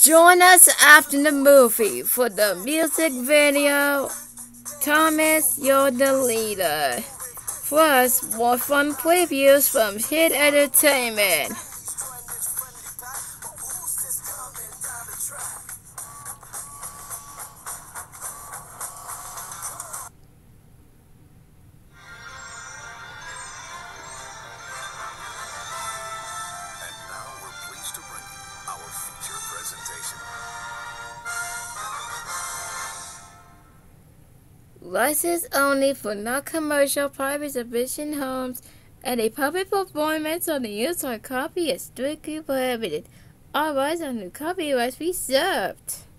Join us after the movie for the music video. Thomas, you're the leader. Plus, more fun previews from Hit Entertainment. And now we're pleased to bring you our feature presentation. License only for non-commercial private exhibition homes, and a public performance on the use or copy is strictly prohibited. All rights and the copyrights reserved.